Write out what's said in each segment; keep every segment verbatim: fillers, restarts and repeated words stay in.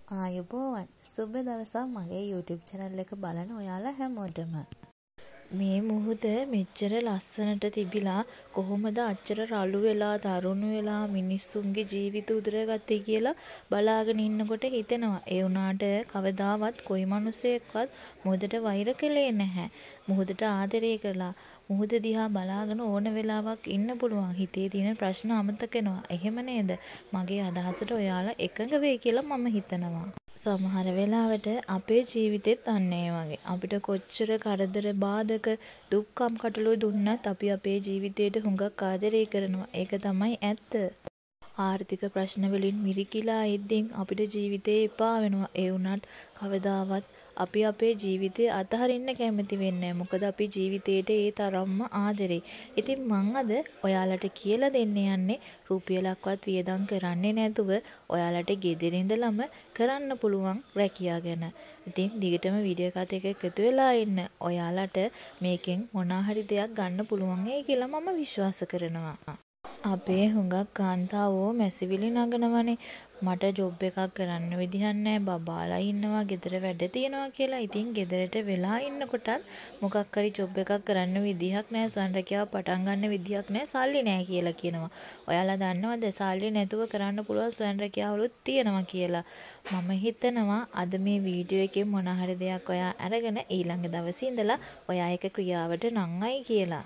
ආයුබෝවන් සුබ දවසක් මගේ YouTube channel එක බලන ඔයාලා හැමෝටම. මේ මුහුද මෙච්චර ලස්සනට තිබිලා කොහොමද අච්චර රළු වෙලා දරුණු වෙලා මිනිස්සුන්ගේ ජීවිත උදුරගත්තේ කියලා බලාගෙන ඉන්නකොට හිතෙනවා. ඒ වුණාට කවදාවත් කොයි මිනිසෙක්වත් මුහුදට වෛර කළේ නැහැ. මුහුදට ආදරය කළා. මුහුද දිහා බලාගෙන ඕන වෙලාවක් ඉන්න පුළුවන්. හිතේ තියෙන ප්‍රශ්න අමතක වෙනවා. එහෙම නේද? මගේ අදහසට ඔයාලා එකඟ වෙයි කියලා මම හිතනවා. සමහර වෙලාවට අපේ ජීවිතෙත් අන්න ඒ වගේ. අපිට කොච්චර කරදර බාධක දුක්ඛම් කටළු දුන්නත් අපි අපේ ජීවිතයට හුඟක් ආදරය කරනවා. ඒක තමයි ඇත්ත. ආර්ථික ප්‍රශ්න වලින් මිරිකිලා ඉද්දින් අපිට ජීවිතේ එපා වෙනවා. ඒ වුණත් කවදාවත් අපි අපේ ජීවිතය අතහරින්න කැමති වෙන්නේ නැහැ. මොකද අපි ජීවිතේට ඒ තරම්ම ආදරේ. ඉතින් මං අද ඔයාලට කියලා දෙන්න යන්නේ රුපියලක්වත් වියදම් කරන්නේ නැතුව ඔයාලට ගෙදර ඉඳලම කරන්න පුළුවන් රැකියාව ගැන. ඉතින් දිගටම වීඩියෝ එකත් එක්ක එකතු වෙලා ඉන්න. ඔයාලට මේකෙන් මොනවා හරි දෙයක් ගන්න පුළුවන් ඒ කියලා මම විශ්වාස කරනවා. අපේ හුඟක් කාන්තාවෝ මැසිවිලි නගනවනේ. මට ජොබ් එකක් කරන්න විදිහක් නැහැ. බබාලා ඉන්නවා, ගෙදර වැඩ තියෙනවා කියලා. ඉතින් ගෙදරට වෙලා ඉන්නකොටත් මොකක් හරි ජොබ් එකක් කරන්න විදිහක් නැහැ. ස්වයං රැකියාව පටන් ගන්න විදිහක් නැහැ. සල්ලි නැහැ කියලා කියනවා. ඔයාලා දන්නවද සල්ලි නැතුව කරන්න පුළුවන් ස්වයං රැකියාවලුත් තියෙනවා කියලා. මම හිතනවා අද මේ වීඩියෝ එකේ මොන හරි දෙයක් ඔයා අරගෙන ඊළඟ දවසේ ඉඳලා ඔයා ඒක ක්‍රියාවට නංගයි කියලා.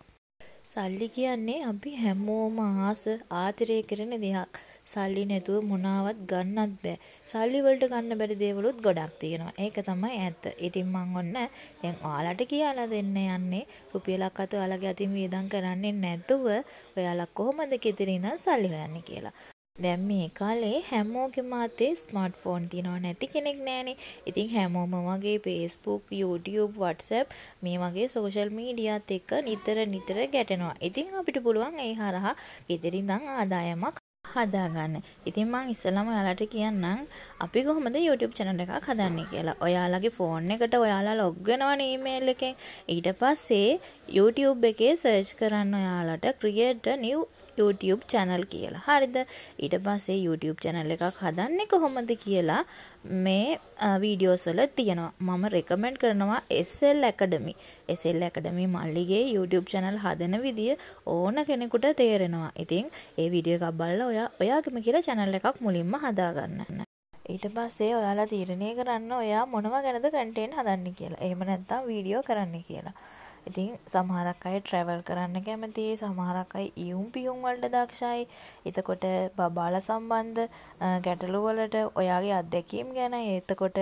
සල්ලි කියන්නේ අපි හැමෝම ආස ආදරය කරන දෙයක්. සල්ලි නැතුව මොනවත් ගන්නත් බෑ. සල්ලි වලට ගන්න බැරි දේවලුත් ගොඩක් තියෙනවා. ඒක තමයි ඇත්ත. ඉතින් මං ඔන්න දැන් ඔයාලට කියලා දෙන්න යන්නේ රුපියලක් අත ඔයාලගේ අතින් වියදම් කරන්නේ නැතුව ඔයාලා කොහොමද ගෙදර ඉඳන් සල්ලි හොයන්නේ කියලා. දැන් මේ කාලේ හැමෝගෙම අතේ ස්මාර්ට්ෆෝන් තියෙනව නැති කෙනෙක් නැහනේ. ඉතින් හැමෝම වගේ Facebook, YouTube, WhatsApp මේ වගේ සෝෂල් මීඩියාත් එක්ක නිතර නිතර ගැටෙනවා. ඉතින් අපිට පුළුවන් ඒ හරහා ගෙදර ඉඳන් ආදායමක් හදාගන්න. ඉතින් මම ඉස්සෙල්ලාම ඔයාලට කියන්නම් අපි කොහොමද YouTube channel එකක් හදන්නේ කියලා. ඔයාලගේ ෆෝන් එකට ඔයාලා log වෙනවනේ email එකෙන්. ඊට පස්සේ YouTube එකේ search කරන්න ඔයාලට create a new YouTube channel කියලා. හරිද? ඊට පස්සේ YouTube channel එකක් හදන්නේ කොහොමද කියලා මේ වීඩියෝස් වල තියෙනවා. මම recommend කරනවා S L Academy. S L Academy මල්ලිගේ YouTube channel හදන විදිය ඕන කෙනෙකුට තේරෙනවා. ඉතින් ඒ වීඩියෝ එකක් බලලා ඔයා ඔයාගේම කියලා channel එකක් මුලින්ම හදාගන්න. ඊට පස්සේ ඔයාලා තීරණය කරන්න ඔයා මොනව ගැනද content හදන්නේ කියලා. එහෙම නැත්නම් වීඩියෝ කරන්න කියලා. ඉතින් සමහරක් අය travel කරන්න කැමතියි, සමහරක් අය ඉයුම් පියුම් වලට දක්ෂයි. එතකොට බබාලා සම්බන්ධ ගැටලු වලට ඔයාගේ අත්දැකීම් ගැන, එතකොට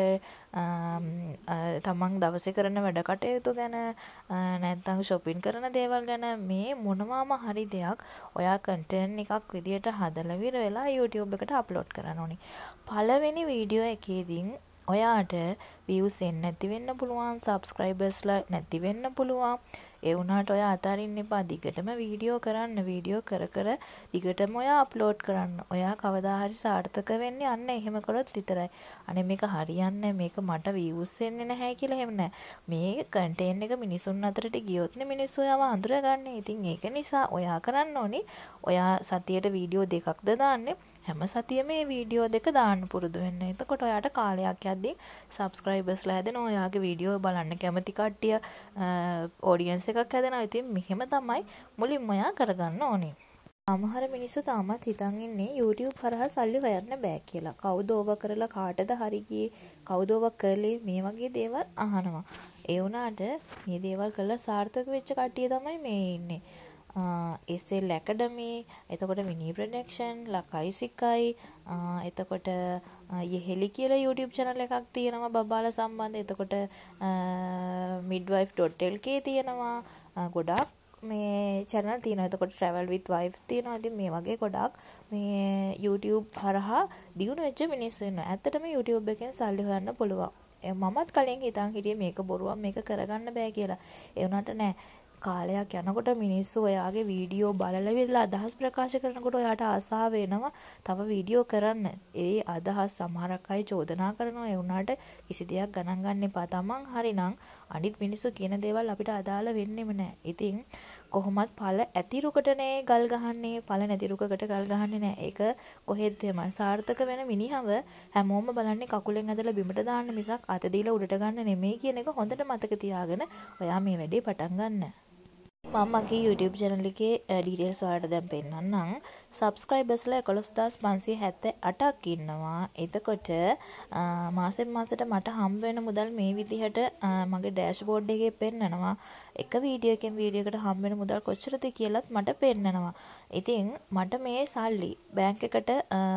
තමන් දවසේ කරන වැඩ කටයුතු ගැන, නැත්නම් shopping කරන දේවල් ගැන මේ මොනවාම හරි දෙයක් ඔයා content එකක් විදියට හදලා විර වෙලා YouTube එකට upload කරන්න ඕනේ. පළවෙනි වීඩියෝ එකේදී ඔයාට views එන්නේ නැති වෙන්න පුළුවන්, subscribersලා නැති වෙන්න පුළුවන්. ඒ වුණාට ඔයා අතාරින්න එපා. දිගටම වීඩියෝ කරන්න. වීඩියෝ කර කර දිගටම ඔයා අප්ලෝඩ් කරන්න. ඔයා කවදා හරි සාර්ථක වෙන්නේ අන්න එහෙම කරොත් විතරයි. අනේ මේක හරියන්නේ මේක මට views එන්නේ නැහැ කියලා එහෙම නැහැ. මේ content එක මිනිසුන් අතරට ගියොත් නේ මිනිස්සු ඔයාව අඳුරගන්නේ. ඉතින් ඒක නිසා ඔයා කරන්න ඕනේ ඔයා සතියට වීඩියෝ දෙකක්ද දාන්නේ. හැම සතියෙම මේ වීඩියෝ දෙක දාන්න පුරුදු වෙන්න. එතකොට ඔයාට කාලයක් යද්දී subscribersලා හැදෙනවා. ඔයාගේ වීඩියෝ බලන්න කැමති කට්ටිය audience එකක් හැදෙනවා. ඉතින් මෙහෙම තමයි මුලින්ම ඔයා කරගන්න ඕනේ. සමහර මිනිස්සු තාමත් හිතන් ඉන්නේ YouTube හරහා සල්ලි හොයන්න බෑ කියලා. කවුද ඕව කරලා කාටද හරි ගියේ? කවුද ඕව කරලේ? මේ වගේ දේවල් අහනවා. ඒ වුණාට මේ දේවල් කළා සාර්ථක වෙච්ච කට්ටිය තමයි මේ ඉන්නේ. S L Academy, එතකොට Mini Production, ලකයි සිකයි, එතකොට යෙහෙලි කියලා YouTube channel එකක් තියෙනවා බබාලා සම්බන්ධ. එතකොට midwife dot L K තියෙනවා. ගොඩක් මේ channel තියෙනවා. එතකොට travel with wife තියෙනවා. ඉතින් මේ වගේ ගොඩක් මේ YouTube හරහා දියුණු වෙච්ච මිනිස්සු ඉන්නවා. ඇත්තටම YouTube එකෙන් සල්ලි හොයන්න පුළුවන්. මමත් කලින් හිතන් හිටියේ මේක බොරුවක්, මේක කරගන්න බෑ කියලා. ඒ වුණාට නෑ. කාලයක් යනකොට මිනිස්සු ඔයාගේ වීඩියෝ බලලා විරලා අදහස් ප්‍රකාශ කරනකොට ඔයාට ආසාව වෙනවා තව වීඩියෝ කරන්න. ඒ අදහස් සමහරක් අය චෝදනා කරනවා. ඒ වුණාට කිසි දෙයක් ගණන් ගන්න එපා. තමන් හරිනම් අනිත් මිනිස්සු කියන දේවල් අපිට අදාළ වෙන්නේම නැහැ. ඉතින් කොහොමත් ඵල ඇති රුකටනේ ගල් ගහන්නේ. ඵල නැති රුකකට ගල් ගහන්නේ නැහැ. ඒක කොහෙද එම සාර්ථක වෙන මිනිහව හැමෝම බලන්නේ කකුලෙන් ඇදලා බිමට දාන්න මිසක් අත දීලා උඩට ගන්න නෙමෙයි කියන එක හොඳට මතක තියාගෙන ඔයා මේ වැඩේ පටන් ගන්න. මම මගේ YouTube channel එකේ details ඔයාලට දැන් පෙන්නන්නම්. subscribersලා එකොළොස් හදාස් පන්සිය හැත්තෑ අටක් ඉන්නවා. එතකොට මාසෙන් මාසෙට මට හම්බ වෙන මුදල් මේ විදිහට මගේ dashboard එකේ පෙන්නනවා. එක වීඩියෝ එකෙන් වීඩියෝ එකට හම්බ වෙන මුදල් කොච්චරද කියලාත් මට පෙන්නනවා. ඉතින් මට මේ සල්ලි බැංක් එකට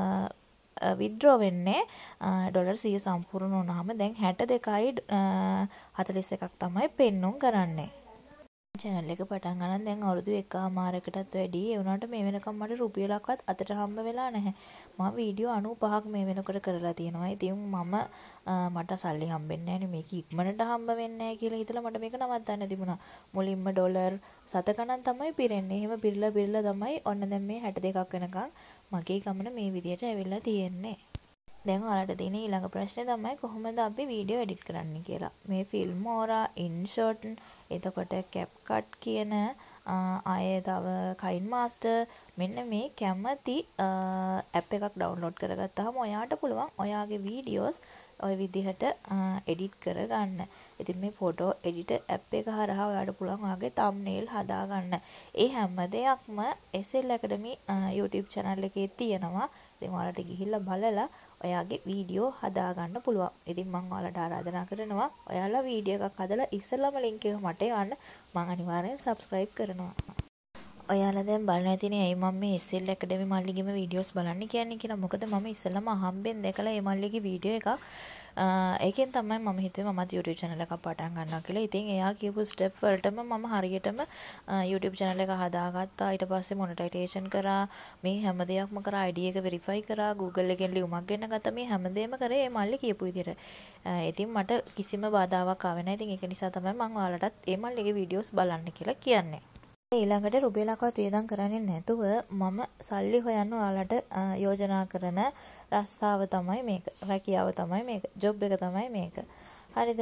withdraw වෙන්නේ ඩොලර් සිය සම්පූර්ණ වුණාම දැන් හැට දෙකයි හතළිස් එකක් තමයි පෙන්නුම් කරන්නේ. channel එක පටන් ගන්න දැන් අවුරුදු එකමාරකටත් වැඩි ඒ වුණාට මේ වෙනකම් මට රුපියලක්වත් අතට හම්බ වෙලා නැහැ. මම වීඩියෝ අනූපහක් මේ වෙනකොට කරලා තියෙනවා. ඉතින් මම මට සල්ලි හම්බෙන්නේ නැහැ නේ මේක ඉක්මනට හම්බ වෙන්නේ නැහැ කියලා හිතලා මට මේක නවත්තන්න තිබුණා. මුලින්ම ඩොලර් සත ගණන් තමයි පිරෙන්නේ. එහෙම පිරලා පිරලා තමයි ඔන්න දැන් මේ හැට දෙකක් වෙනකම් මගේ ගමන මේ විදියට ඇවිල්ලා තියෙන්නේ. දැන් ඔයාලට තියෙන ඊළඟ ප්‍රශ්නේ තමයි කොහොමද අපි වීඩියෝ එඩිට් කරන්නේ කියලා. මේ ෆිල්මෝරා, ඉන්ෂොට්, එතකොට CapCut කියන ආයේ තව කයින් මාස්ටර් මෙන්න මේ කැමති ඇප් එකක් ඩවුන්ලෝඩ් කරගත්තාම ඔයාට පුළුවන් ඔයාගේ වීඩියෝස් ඔය විදිහට එඩිට් කරගන්න. ඉතින් මේ ෆොටෝ එඩිටර් ඇප් එක හරහා ඔයාට පුළුවන් ඔයාගේ thumbnail හදාගන්න. ඒ හැම දෙයක්ම S L Academy YouTube channel එකේ තියෙනවා. ඉතින් ඔයාලට ගිහිල්ලා බලලා ඔයාගේ වීඩියෝ හදාගන්න පුළුවන්. ඉතින් මම ඔයාලට ආරාධනා කරනවා ඔයාලා වීඩියෝ එකක් හදලා ඉස්සෙල්ලාම link එක මට යවන්න. මම අනිවාර්යෙන් subscribe කරනවා. ඔයාලා දැන් බලන්න ඇතිනේ ඇයි මම මේ එස් එල් Academy මල්ලිගේම වීඩියෝස් බලන්න කියන්නේ කියලා. මොකද මම ඉස්සෙල්ලාම අහම්බෙන් දැකලා මේ මල්ලිගේ වීඩියෝ එකක් ඒකෙන් තමයි මම හිතුවේ මමත් YouTube channel එකක් පටන් ගන්නවා කියලා. ඉතින් එයා කියපු step වලටම මම හරියටම YouTube channel එක හදාගත්තා. ඊට පස්සේ monetization කරා. මේ හැම දෙයක්ම කරා. I D එක verify කරා. Google එකෙන් ලියුමක් ගෙන්න ගත්තා. මේ හැමදේම කරේ මේ මල්ලි කියපු විදිහට. ඉතින් මට කිසිම බාධාවක් ආවේ නැහැ. ඉතින් ඒක නිසා තමයි මම ඔයාලටත් මේ මල්ලිගේ වීඩියෝස් බලන්න කියලා කියන්නේ. ඊළඟට රුපියලක්වත් වේදම් කරන්නේ නැතුව මම සල්ලි හොයන්න ඔයාලට යෝජනා කරන රස්සාව තමයි මේක. රැකියාව තමයි මේක. ජොබ් එක තමයි මේක. හරිද?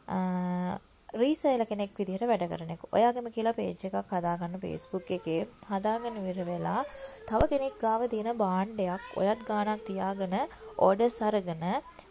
රීසේලර් කෙනෙක් විදිහට වැඩ කරන එක. ඔයාගේම කියලා page එකක් හදාගන්න Facebook එකේ හදාගෙන ඉවර වෙලා තව කෙනෙක් ගාව තියෙන භාණ්ඩයක් ඔයත් ගාණක් තියාගෙන orders අරගෙන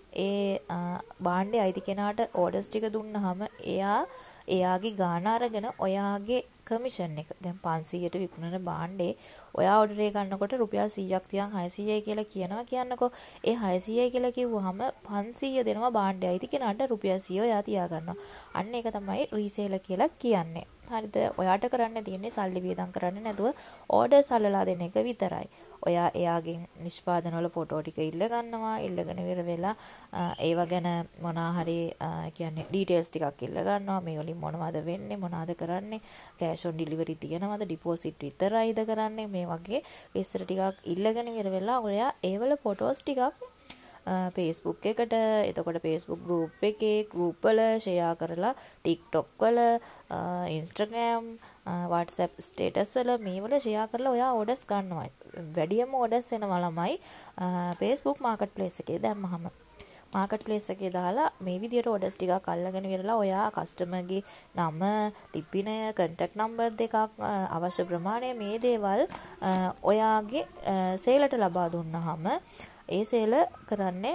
ඒ භාණ්ඩේ අයිති කෙනාට orders ටික දුන්නාම එයා එයාගේ ගාණ අරගෙන ඔයාගේ කමිෂන් එක දැන් පන්සීයට විකුණන භාණ්ඩේ ඔයා ඕඩර් එක ගන්නකොට රුපියල් සීයක් තියන් හයසීයයි කියලා කියනවා කියන්නකෝ. ඒ හයසීයයි කියලා කිව්වහම පන්සීය දෙනවා භාණ්ඩය අයිති කෙනාට රුපියල් සීය ඔයා තියා ගන්නවා. අන්න ඒක තමයි රීසේලර් කියලා කියන්නේ. හරිද? ඔයාට කරන්න තියෙන්නේ සල්ලි වියදම් කරන්නේ නැතුව ඕඩර්ස් අල්ලලා දෙන එක විතරයි. ඔයා එයාගෙන් නිෂ්පාදන වල ෆොටෝ ටික ඉල්ල ගන්නවා. ඉල්ලගෙන ඉවර වෙලා ඒව ගැන මොනවා හරි කියන්නේ ඩීටේල්ස් ටිකක් ඉල්ල ගන්නවා. මේ වලින් මොනවද වෙන්නේ මොනවද කරන්නේ කෑෂ් ඔන් ඩිලිවරි තියනවද ඩිපොසිට් විතරයිද කරන්නේ මේ වගේ විස්තර ටිකක් ඉල්ලගෙන ඉවර වෙලා ඔයා ඒවල ෆොටෝස් ටිකක් Facebook එකට එතකොට Facebook group එකේ group වල share කරලා TikTok වල Instagram WhatsApp status වල මේ වල share කරලා ඔයා orders ගන්නවා. වැඩියම orders එනවා ළමයි Facebook marketplace එකේ දැම්මහම marketplace එකේ දාලා මේ විදියට orders ටිකක් අල්ලගෙන ඉවරලා ඔයා customer ගේ නම, ලිපිනය, contact number දෙකක් අවශ්‍ය ප්‍රමාණය මේ දේවල් ඔයාගේ සේලට ලබා දුන්නාම ඒ සේල කරන්නේ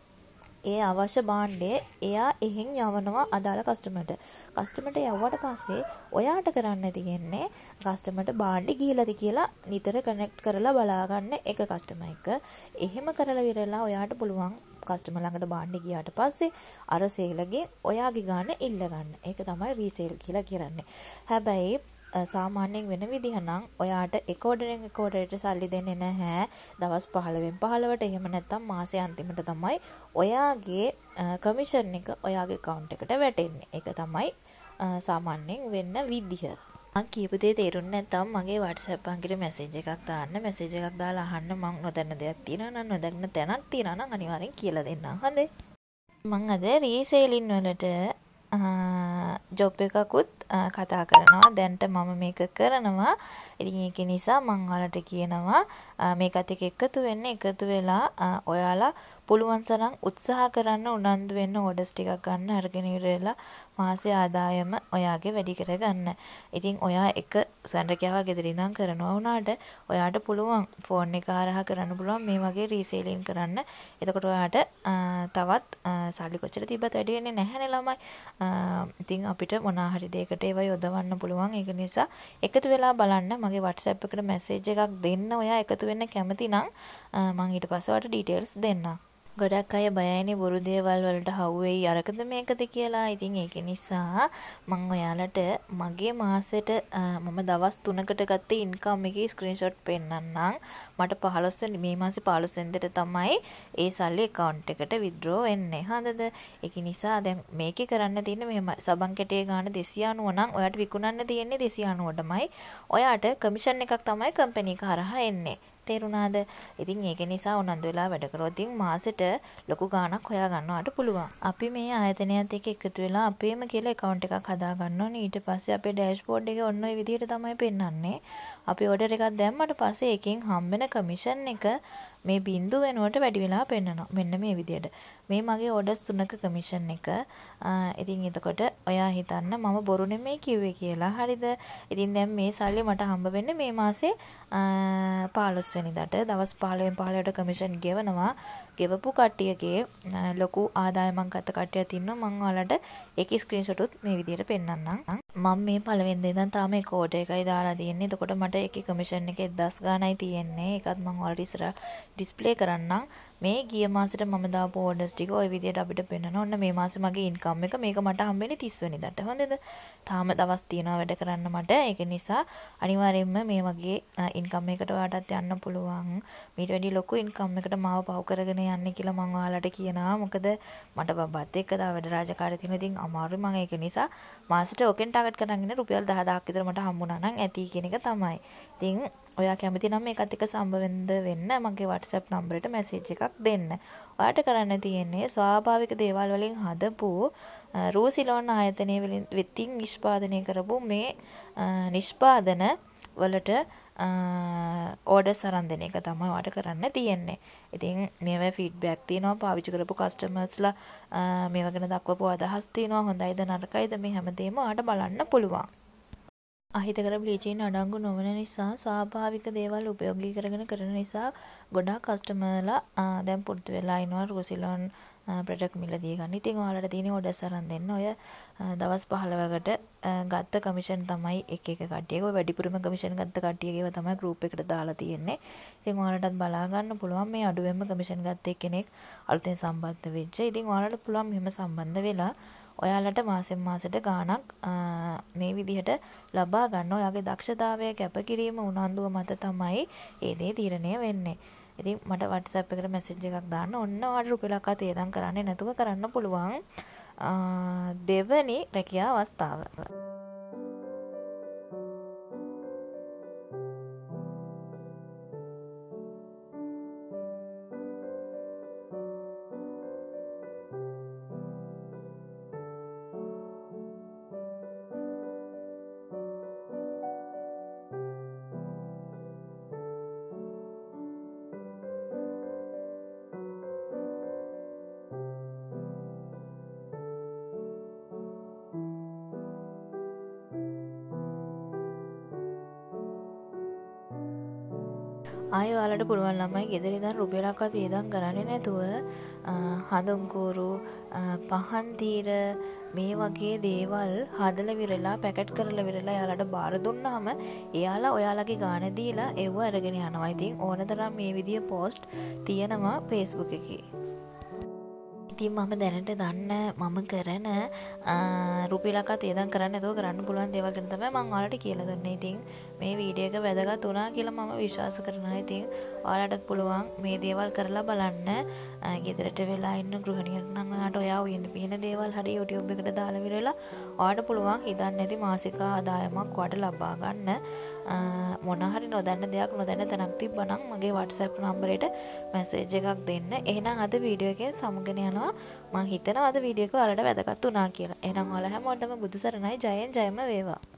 ඒ අවශ්‍ය භාණ්ඩේ එයා එහෙන් යවනවා අදාළ කස්ටමර්ට. කස්ටමර්ට යවුවට පස්සේ ඔයාට කරන්න තියෙන්නේ කස්ටමර්ට භාණ්ඩේ ගිහිලාද කියලා නිතර කනෙක්ට් කරලා බලා ගන්න එක කස්ටමර් එක. එහෙම කරලා ඉවරලා ඔයාට පුළුවන් කස්ටමර් ළඟට භාණ්ඩේ ගියාට පස්සේ අර සේලගෙන් ඔයාගේ ගාණ ඉල්ල ගන්න. ඒක තමයි රීසේල් කියලා කියන්නේ. හැබැයි සාමාන්‍යයෙන් වෙන විදිහ නම් ඔයාට එක ඕඩරෙන් එක ඕඩරයට සල්ලි දෙන්නේ නැහැ. දවස් පහළොවෙන් පහළොවට එහෙම නැත්නම් මාසේ අන්තිමට තමයි ඔයාගේ කමිෂන් එක ඔයාගේ account එකට වැටෙන්නේ. ඒක තමයි සාමාන්‍යයෙන් වෙන්න විදිහ. මම කියපු දේ තේරුන්නේ නැත්නම් මගේ WhatsApp අංකයට මැසේජ් එකක් දාන්න. මැසේජ් එකක් දාලා අහන්න මම නොදන්න දෙයක් තියෙනවා නම් නොදන්න තැනක් තියෙනවා නම් අනිවාර්යෙන් කියලා දෙන්නම්. හොඳේ. මම අද රීසේලින් වලට ජොබ් එකකුත් කතා කරනවා. දැන්ට මම මේක කරනවා. ඉතින් ඒක නිසා මම ඔයාලට කියනවා මේකත් එක්ක එකතු වෙන්න. එකතු වෙලා ඔයාලා පුළුවන් තරම් උත්සාහ කරන්න උනන්දු වෙන්න ඕඩර්ස් ටිකක් ගන්න අරගෙන ඉවරලා මාසේ ආදායම ඔයාගේ වැඩි කරගන්න. ඉතින් ඔයා එක සැලකියාවක් ගෙදර ඉඳන් කරනවා වුණාට ඔයාට පුළුවන් ෆෝන් එක හරහා කරන්න පුළුවන් මේ වගේ රීසේලින් කරන්න. එතකොට ඔයාට තවත් සල්ලි කොච්චර තිබ්බත් වැඩි වෙන්නේ නැහැනේ ළමයි. ඉතින් අපිට මොනවා හරි දෙයකට ඒවා යොදවන්න පුළුවන්. ඒක නිසා එකතු වෙලා බලන්න. මගේ WhatsApp එකට මැසේජ් එකක් දෙන්න. ඔයා එකතු වෙන්න කැමති නම් මම ඊට පස්සේ ඔයාලට ඩීටේල්ස් දෙන්නම්. ගොඩක් අය බයයිනේ බොරු දේවල් වලට හවුවේයි අරකද මේකද කියලා. ඉතින් ඒක නිසා මම ඔයාලට මගේ මාසෙට මම දවස් තුනකට ගත්ත ඉන්කම් එකේ ස්ක්‍රීන්ෂොට් පෙන්නන්නම්. මට පහළොස් වෙනි මේ මාසේ පහළොස් වෙනිදාට තමයි ඒ සල්ලි account එකට withdraw වෙන්නේ. හරිද? ඒක නිසා දැන් මේකේ කරන්න තියෙන්නේ මෙහෙම සබන් කැටේ ගාන දෙසිය අනූ නම් ඔයාට විකුණන්න තියෙන්නේ දෙසිය අනූවටමයි. ඔයාට කමිෂන් එකක් තමයි කම්පැනි එක හරහා එන්නේ. තේරුණාද? ඉතින් ඒක නිසා උනන්දු වෙලා වැඩ කරොත් ඉතින් මාසෙට ලොකු ගාණක් හොයා ගන්නවට පුළුවන්. අපි මේ ආයතනයත් එක්ක එකතු වෙලා අපේම කියලා account එකක් හදා ගන්න ඕනේ. ඊට පස්සේ අපේ dashboard එකේ ඔන්න ඔය විදිහට තමයි පෙන්වන්නේ. අපි order එකක් දැම්මට පස්සේ එකෙන් හම්බෙන commission එක මේ බින්දුව වෙනුවට වැඩි වෙලා පෙන්වනවා. මෙන්න මේ විදිහට. මේ මගේ orders තුනක commission එක. ඉතින් එතකොට ඔයා හිතන්න මම බොරු නෙමෙයි කිව්වේ කියලා. හරිද? ඉතින් දැන් මේ සල්ලි මට හම්බ වෙන්නේ මේ මාසේ පහළොස් වෙනිදාට දවස් පහළොවෙන් පහළොවට කමිෂන් ගෙවනවා. ගෙවපු කට්ටියගේ ලොකු ආදායමක් ගත කට්ටියක් ඉන්නවා. මම ඔයාලට ඒකේ ස්ක්‍රීන්ෂොට් උත් මේ විදිහට පෙන්නන්නම්. මම මේ පළවෙනි දේ ඉඳන් තාම ඒක ඕඩර් එකයි දාලා තියෙන්නේ. එතකොට මට ඒකේ කමිෂන් එක එක්දහස් ගාණයි තියෙන්නේ. ඒකත් මම ඔයාලට ඉස්සර ඩිස්ප්ලේ කරන්නම්. මේ ගිය මාසෙට මම දාපු ඕඩර්ස් ටික ওই විදිහට අපිට පෙන්නනවා. ඔන්න මේ මාසේ මගේ ඉන්කම් එක මේක මට හම්බෙන්නේ තිස් වෙනිදාට. හොඳද? තාම දවස් තියෙනවා වැඩ කරන්න මට. ඒක නිසා අනිවාර්යයෙන්ම මේ වගේ ඉන්කම් එකකට ඔයාටත් යන්න පුළුවන්. මීට වැඩි ලොකු ඉන්කම් එකකට මාව පව කරගෙන යන්න කියලා මම ඔයාලට කියනවා. මොකද මට බබත් එක්ක දා වැඩ රාජකාරී තියෙනවා. ඉතින් අමාරුයි මම ඒක නිසා මාසෙට ඔකෙන් ටාගට් කරගෙන ඉන්න රුපියල් දහදාහක් විතර මට හම්බුණා නම් ඇති කියන එක තමයි. ඉතින් ඔයා කැමති නම් මේකත් එක්ක සම්බන්ධ වෙන්න මගේ WhatsApp නම්බරයට මැසේජ් එකක් දෙන්න. ඔයාට කරන්න තියෙන්නේ ස්වාභාවික දේවල් වලින් හදපු රූසිලෝන් ආයතනයේ වෙතින් නිෂ්පාදනය කරපු මේ නිෂ්පාදන වලට ඕඩර්ස් අරන් දෙන එක තමයි ඔයාට කරන්න තියෙන්නේ. ඉතින් මේවා ෆීඩ්බැක් තියෙනවා පාවිච්චි කරපු කස්ටමර්ස්ලා මේවා ගැන දක්වපු අදහස් තියෙනවා. හොඳයිද නරකයිද මේ හැමදේම ඔයාට බලන්න පුළුවන්. අහිතකර බ්ලීචින් අඩංගු නොවන නිසා ස්වාභාවික දේවල් උපයෝගී කරගෙන කරන නිසා ගොඩාක් කස්ටමර්ලා දැන් පුරුදු වෙලා ඉනවා රූසිලෝන් ප්‍රොඩක්ට් මිලදී ගන්න. ඉතින් ඔයාලට තියෙන ඕඩර්ස් අරන් දෙන්න. ඔය දවස් පහළොවකට ගත්ත කමිෂන් තමයි එක එක කට්ටියක. ඔය වැඩිපුරම කමිෂන් ගත්ත කට්ටියගේව තමයි ගෲප් එකට දාලා තියෙන්නේ. ඉතින් ඔයාලටත් බලා ගන්න පුළුවන් මේ අඩුවෙන්ම කමිෂන් ගත්ත එක්කෙනෙක් අලුතෙන් සම්බන්ධ වෙච්ච. ඉතින් ඔයාලට පුළුවන් මෙහෙම සම්බන්ධ වෙලා ඔයාලට මාසෙන් මාසෙට ගාණක් මේ විදිහට ලබා ගන්න. ඔයාගේ දක්ෂතාවය කැපකිරීම උනන්දුව මත තමයි ඒ දේ තීරණය වෙන්නේ. ඉතින් මට WhatsApp එකට මැසේජ් එකක් දාන්න. ඔන්න ඔයාලට රුපියලක් තේදම් කරන්නේ නැතුව කරන්න පුළුවන් දෙවනි රැකියා අවස්ථාව. ආයෙ ඔයාලට පුළුවන් ළමයි ගෙදර ඉඳන් රුපියලක්වත් වියදම් කරන්නේ නැතුව හඳුන්කూరు පහන් තීර මේ වගේ දේවල් හදලා විරලා පැකට් කරලා විරලා එයාලට බාර දුන්නාම එයාලා ඔයාලගේ ගාණ දීලා ඒව අරගෙන යනවා. ඉතින් ඕනතරම් මේ විදිය පෝස්ට් තියෙනවා Facebook එකේ. ඉතින් මම දැනට දන්න මම කරන රුපියලක්වත් වියදම් කරන්නේ නැතුව කරන්න පුළුවන් දේවල් ගැන තමයි මම ඔයාලට කියලා දුන්නේ. ඉතින් මේ වීඩියෝ එක වැදගත් වුණා කියලා මම විශ්වාස කරනවා. ඉතින් ඔයාලටත් පුළුවන් මේ දේවල් කරලා බලන්න. ගෙදරට වෙලා ඉන්න ගෘහිණියක් නම් ඔයාලට ඔයා උයන පින දේවල් හරි YouTube එකට දාලා විරලා ඔයාලට පුළුවන් හිතන්නේ නැති මාසික ආදායමක් ඔයාලට ලබා ගන්න. මොන හරි නොදන්න දෙයක් නොදන්න තැනක් තිබ්බනම් මගේ WhatsApp නම්බරයට මැසේජ් එකක් දෙන්න. එහෙනම් අද වීඩියෝ එකෙන් සමුගෙන යනවා. මම හිතනවා අද වීඩියෝ එක ඔයාලට වැදගත් වුණා කියලා. එහෙනම් ඔයාලා හැමෝටම බුදු සරණයි. ජයෙන් ජයම වේවා.